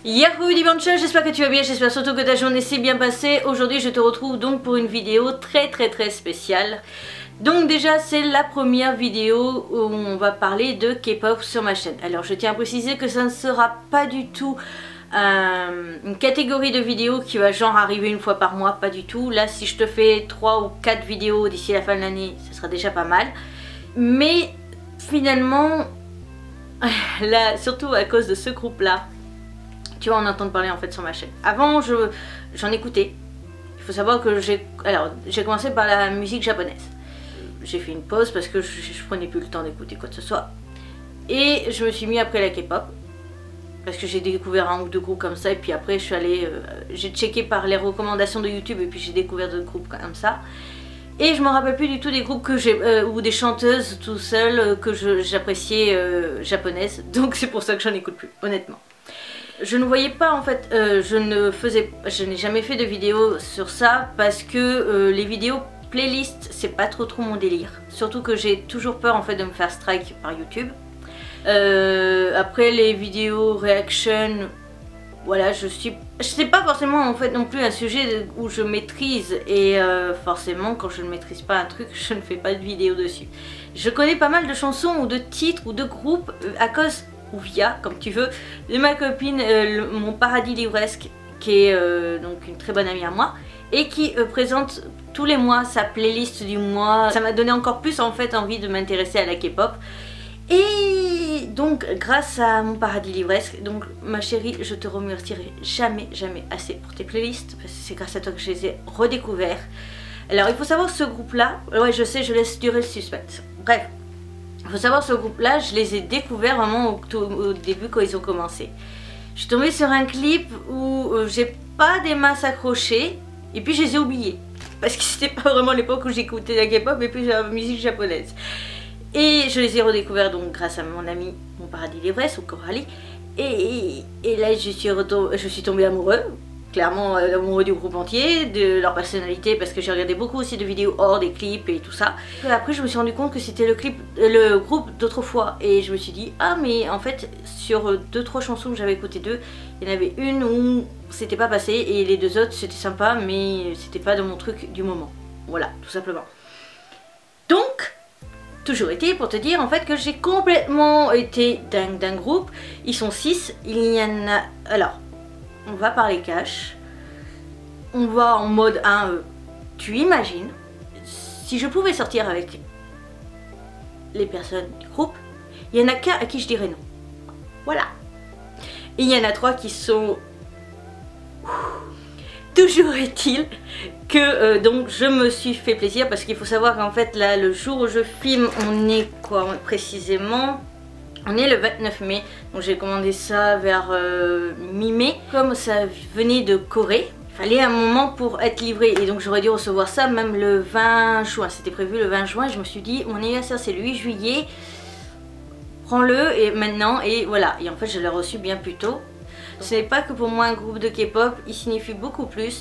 Yahoo dimanche, j'espère que tu vas bien, j'espère surtout que ta journée s'est bien passée. Aujourd'hui je te retrouve donc pour une vidéo très spéciale. Donc déjà c'est la première vidéo où on va parler de K-pop sur ma chaîne. Alors je tiens à préciser que ça ne sera pas du tout une catégorie de vidéos qui va genre arriver une fois par mois, pas du tout. Là si je te fais 3 ou 4 vidéos d'ici la fin de l'année, ça sera déjà pas mal. Mais finalement, là, surtout à cause de ce groupe là, tu vas en entendre parler en fait sur ma chaîne. Avant j'en écoutais. Il faut savoir que j'ai commencé par la musique japonaise. J'ai fait une pause parce que je prenais plus le temps d'écouter quoi que ce soit. Et je me suis mis après la K-pop. Parce que j'ai découvert un ou deux groupes comme ça. Et puis après je suis allée, j'ai checké par les recommandations de YouTube. Et puis j'ai découvert d'autres groupes comme ça. Et je me rappelle plus du tout des groupes que j'ai, ou des chanteuses tout seul que j'appréciais japonaises. Donc c'est pour ça que j'en écoute plus, honnêtement. Je ne voyais pas en fait, je n'ai jamais fait de vidéo sur ça parce que les vidéos playlist c'est pas trop mon délire. Surtout que j'ai toujours peur en fait de me faire strike par YouTube. Après les vidéos reaction, voilà, c'est pas forcément en fait non plus un sujet où je maîtrise et forcément quand je ne maîtrise pas un truc je ne fais pas de vidéo dessus. Je connais pas mal de chansons ou de titres ou de groupes à cause ou via, comme tu veux, de ma copine Mon Paradis Livresque qui est donc une très bonne amie à moi et qui présente tous les mois sa playlist du mois. Ça m'a donné encore plus en fait envie de m'intéresser à la K-pop. Et donc grâce à Mon Paradis Livresque, donc ma chérie, je te remercierai jamais assez pour tes playlists parce que c'est grâce à toi que je les ai redécouverts. Alors il faut savoir ce groupe là, ouais je sais, je laisse durer le suspense. Bref, il faut savoir ce groupe là, je les ai découverts vraiment au début quand ils ont commencé. Je suis tombée sur un clip où j'ai pas des masses accrochées et puis je les ai oubliés parce que c'était pas vraiment l'époque où j'écoutais la K-pop et puis la musique japonaise. Et je les ai redécouverts donc grâce à mon ami Mon Paradis Livresque ou Coralie. Et là je suis tombée amoureux, clairement amoureux du groupe entier, de leur personnalité parce que j'ai regardé beaucoup aussi de vidéos hors des clips et tout ça. Et après je me suis rendu compte que c'était le groupe d'autrefois et je me suis dit ah mais en fait sur 2-3 chansons que j'avais écoutées d'eux, il y en avait une où c'était pas passé et les deux autres c'était sympa mais c'était pas de mon truc du moment. Voilà, tout simplement. Donc toujours été pour te dire en fait que j'ai complètement été dingue d'un groupe. Ils sont 6, il y en a... Alors, on va parler cash. On va en mode 1, tu imagines, si je pouvais sortir avec les personnes du groupe, il y en a qu'un à qui je dirais non. Voilà. Et il y en a 3 qui sont... Toujours est-il que donc je me suis fait plaisir parce qu'il faut savoir qu'en fait là le jour où je filme on est quoi précisément, on est le 29 mai donc j'ai commandé ça vers mi-mai. Comme ça venait de Corée, il fallait un moment pour être livré et donc j'aurais dû recevoir ça même le 20 juin, c'était prévu le 20 juin. Je me suis dit mon anniversaire c'est le 8 juillet, prends-le et maintenant et voilà, et en fait je l'ai reçu bien plus tôt. Ce n'est pas que pour moi un groupe de K-pop, il signifie beaucoup plus.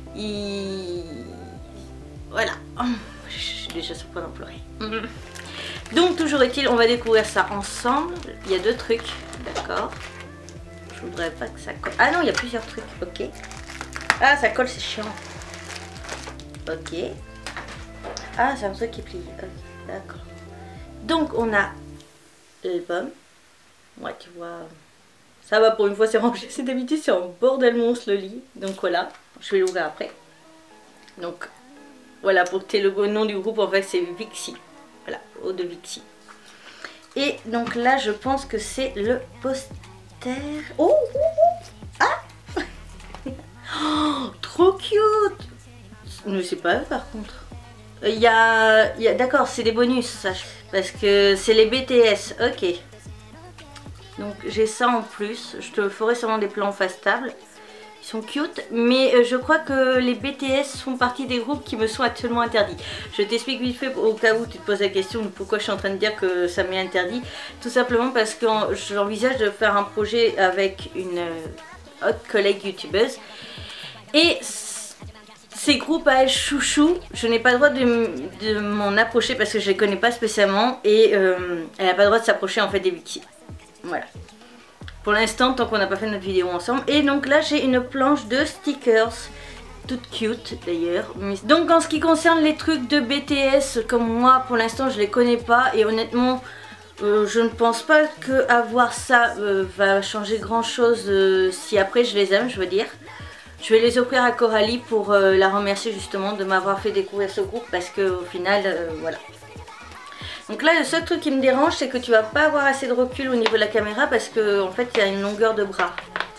Voilà. Je suis déjà sur le point d'en pleurer. Donc toujours est-il, on va découvrir ça ensemble. Il y a 2 trucs, d'accord. Je voudrais pas que ça colle. Ah non, il y a plusieurs trucs, ok. Ah ça colle, c'est chiant. Ok. Ah c'est un truc qui plie, ok, d'accord. Donc on a l'album. Ouais tu vois... Ça va pour une fois c'est rangé, c'est d'habitude c'est en bordel monstre le lit. Donc voilà, je vais l'ouvrir après. Donc voilà, pour que tu aies le nom du groupe en fait c'est Vixie. Voilà, eau de Vixie. Et donc là je pense que c'est le poster. Oh, ah oh, trop cute. Mais c'est pas eux par contre. Il y a d'accord, c'est des bonus ça. Parce que c'est les BTS, ok. Donc j'ai ça en plus, je te ferai sûrement des plans face table. Ils sont cute, mais je crois que les BTS font partie des groupes qui me sont actuellement interdits. Je t'explique vite fait au cas où tu te poses la question de pourquoi je suis en train de dire que ça m'est interdit. Tout simplement parce que j'envisage de faire un projet avec une autre collègue youtubeuse. Et ces groupes à elle chouchou, je n'ai pas le droit de m'en approcher parce que je les connais pas spécialement. Et elle n'a pas le droit de s'approcher en fait des Vixie. Voilà. pour l'instant tant qu'on n'a pas fait notre vidéo ensemble. Et donc là j'ai une planche de stickers, toute cute d'ailleurs. Donc en ce qui concerne les trucs de BTS, comme moi pour l'instant je les connais pas et honnêtement je ne pense pas que avoir ça va changer grand chose si après je les aime, je veux dire. Je vais les offrir à Coralie pour la remercier justement de m'avoir fait découvrir ce groupe parce que au final voilà. Donc là le seul truc qui me dérange c'est que tu vas pas avoir assez de recul au niveau de la caméra parce que en fait il y a une longueur de bras.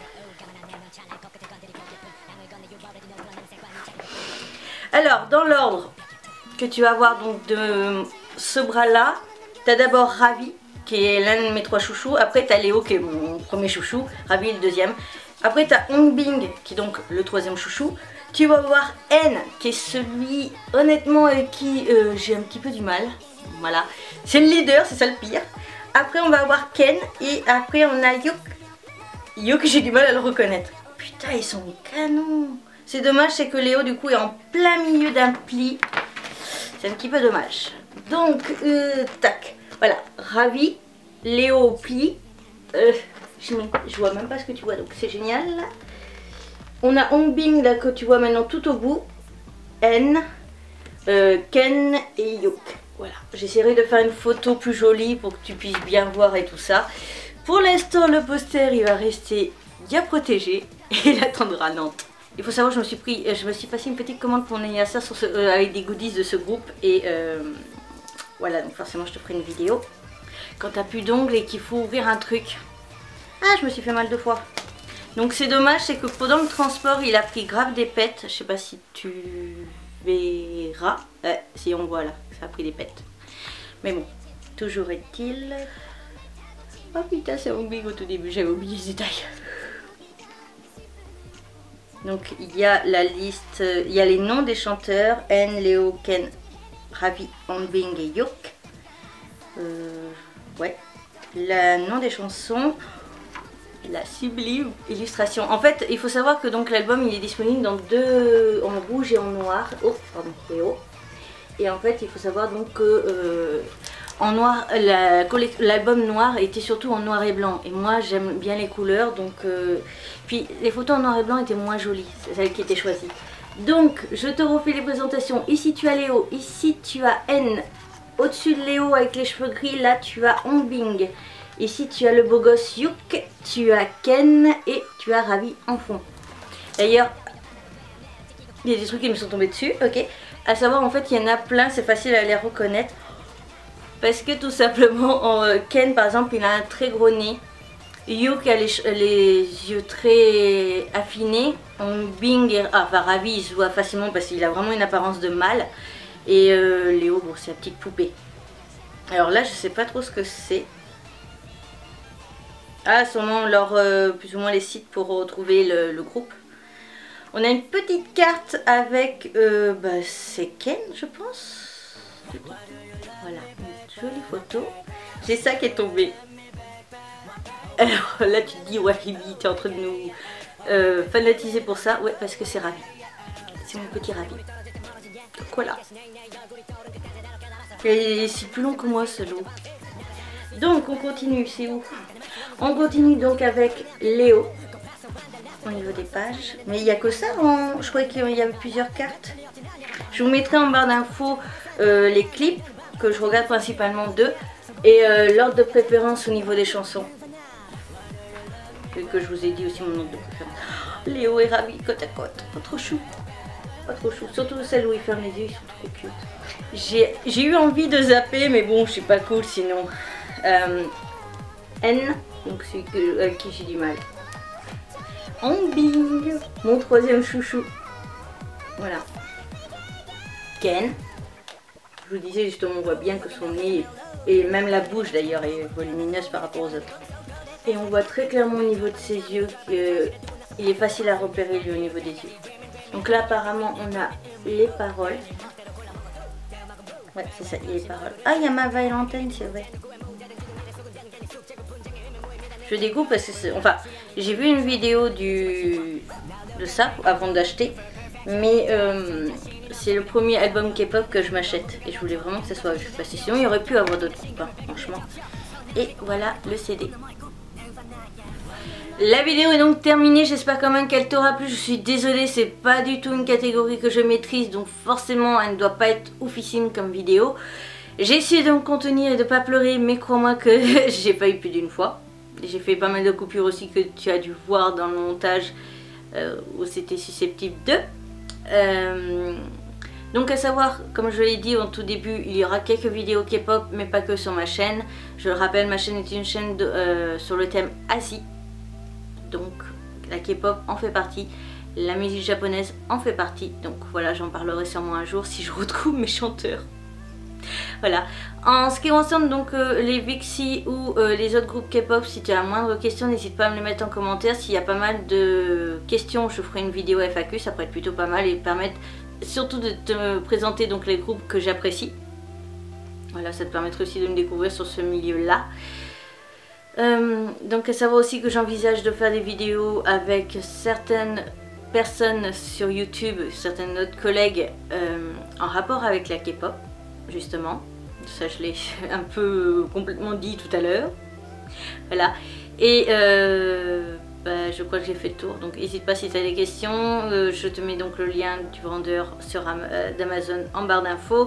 Alors dans l'ordre que tu vas voir donc de ce bras là, tu as d'abord Ravi qui est l'un de mes 3 chouchous, après tu as Léo qui est mon premier chouchou, Ravi est le deuxième, après tu as Hongbin qui est donc le 3e chouchou, tu vas voir N qui est celui honnêtement avec qui j'ai un petit peu du mal, voilà, c'est le leader, c'est ça le pire. Après on va avoir Ken et après on a Hyuk. Hyuk j'ai du mal à le reconnaître, putain ils sont canons. C'est dommage, c'est que Léo du coup est en plein milieu d'un pli. C'est un petit peu dommage. Donc, tac. Voilà, Ravi, Léo au pli. Je vois même pas ce que tu vois, donc c'est génial. On a Hongbin là que tu vois maintenant tout au bout. N, Ken et Hyuk. Voilà, j'essaierai de faire une photo plus jolie pour que tu puisses bien voir et tout ça. Pour l'instant, le poster il va rester bien protégé et il attendra Nantes. Il faut savoir, je me suis passé une petite commande pour mon anniversaire sur avec des goodies de ce groupe et voilà, donc forcément je te ferai une vidéo. Quand t'as plus d'ongles et qu'il faut ouvrir un truc. Ah, je me suis fait mal 2 fois. Donc c'est dommage, c'est que pendant le transport il a pris grave des pètes. Je sais pas si tu verras. Si on voit là, ça a pris des pètes. Mais bon, toujours est-il. Oh putain, c'est mon big au tout début, j'avais oublié les détails. Donc il y a la liste, il y a les noms des chanteurs, N, Léo, Ken, Ravi, Hongbin et Hyuk. Ouais, le nom des chansons, la sublime illustration. En fait, il faut savoir que donc l'album il est disponible dans en rouge et en noir. Oh, pardon, Léo. Et en fait, il faut savoir donc que en noir, l'album noir était surtout en noir et blanc. Et moi, j'aime bien les couleurs, donc puis les photos en noir et blanc étaient moins jolies, c'est celles qui étaient choisies. Donc, je te refais les présentations. Ici, tu as Léo. Ici, tu as N. Au-dessus de Léo, avec les cheveux gris, là, tu as Hongbin. Ici, tu as le beau gosse Hyuk. Tu as Ken et tu as Ravi en fond. D'ailleurs, il y a des trucs qui me sont tombés dessus, ok. À savoir, en fait, il y en a plein, c'est facile à les reconnaître. Parce que tout simplement, Ken par exemple, il a un très gros nez. Hyuk a les yeux très affinés. Hongbin et Ravi, il se voit facilement parce qu'il a vraiment une apparence de mâle. Et Léo, bon, c'est la petite poupée. Alors là, je sais pas trop ce que c'est. Ah, sûrement plus ou moins les sites pour retrouver le groupe. On a une petite carte avec, c'est Ken, je pense. Voilà, une jolie photo. J'ai ça qui est tombé. Alors là tu te dis, ouais, Ribi, t'es en train de nous fanatiser pour ça. Ouais, parce que c'est Ravi. C'est mon petit Ravi. Donc voilà. Et c'est plus long que moi ce lot. Donc on continue, c'est où? On continue donc avec Léo. Au niveau des pages. Mais il n'y a que ça, je croyais qu'il y avait plusieurs cartes. Je vous mettrai en barre d'infos les clips que je regarde principalement d'eux et l'ordre de préférence au niveau des chansons. Et que je vous ai dit aussi mon ordre de préférence. Oh, Léo et Ravi côte à côte. Pas trop chou. Pas trop chou. Surtout celles où ils ferment les yeux, ils sont trop cute. J'ai eu envie de zapper, mais bon, je suis pas cool sinon. N, donc celui avec qui j'ai du mal. Hongbin, mon 3e chouchou. Voilà. Ken. Je vous disais justement, on voit bien que son nez, et même la bouche d'ailleurs, est volumineuse par rapport aux autres. Et on voit très clairement au niveau de ses yeux qu'il est facile à repérer lui au niveau des yeux. Donc là apparemment on a les paroles. Ouais, c'est ça, il y a les paroles. Ah, il y a ma Valentine, c'est vrai. Je découpe parce que enfin, j'ai vu une vidéo de ça avant d'acheter, mais c'est le premier album K-pop que je m'achète et je voulais vraiment que ça soit juste parce que sinon il y aurait pu avoir d'autres groupes, hein, franchement. Et voilà le CD. La vidéo est donc terminée, j'espère quand même qu'elle t'aura plu. Je suis désolée, c'est pas du tout une catégorie que je maîtrise, donc forcément elle ne doit pas être oufissime comme vidéo. J'ai essayé de me contenir et de pas pleurer, mais crois-moi que j'ai pas eu plus d'une fois. J'ai fait pas mal de coupures aussi que tu as dû voir dans le montage où c'était susceptible de. Donc à savoir, comme je l'ai dit au tout début, il y aura quelques vidéos K-pop, mais pas que sur ma chaîne. Je le rappelle, ma chaîne est une chaîne sur le thème Asie. Donc la K-pop en fait partie, la musique japonaise en fait partie. Donc voilà, j'en parlerai sûrement un jour si je retrouve mes chanteurs. Voilà. En ce qui concerne donc les VIXI ou les autres groupes K-pop, si tu as la moindre question, n'hésite pas à me le mettre en commentaire. S'il y a pas mal de questions, je ferai une vidéo FAQ, ça pourrait être plutôt pas mal et permettre surtout de te présenter donc les groupes que j'apprécie. Voilà, ça te permettrait aussi de me découvrir sur ce milieu-là. Donc à savoir aussi que j'envisage de faire des vidéos avec certaines personnes sur YouTube, certaines autres collègues en rapport avec la K-pop. Justement, ça je l'ai un peu complètement dit tout à l'heure. Voilà, et je crois que j'ai fait le tour, donc n'hésite pas si tu as des questions. Je te mets donc le lien du vendeur d'Amazon en barre d'infos.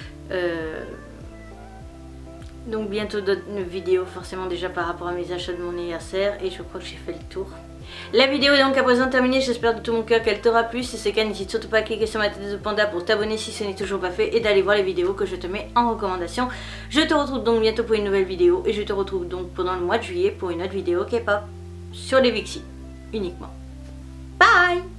Donc bientôt d'autres vidéos forcément déjà par rapport à mes achats de mon anniversaire, et je crois que j'ai fait le tour. La vidéo est donc à présent terminée, j'espère de tout mon cœur qu'elle t'aura plu. Si c'est le cas, n'hésite surtout pas à cliquer sur ma tête de panda pour t'abonner si ce n'est toujours pas fait et d'aller voir les vidéos que je te mets en recommandation. Je te retrouve donc bientôt pour une nouvelle vidéo et je te retrouve donc pendant le mois de juillet pour une autre vidéo K-pop sur les VIXI uniquement. Bye!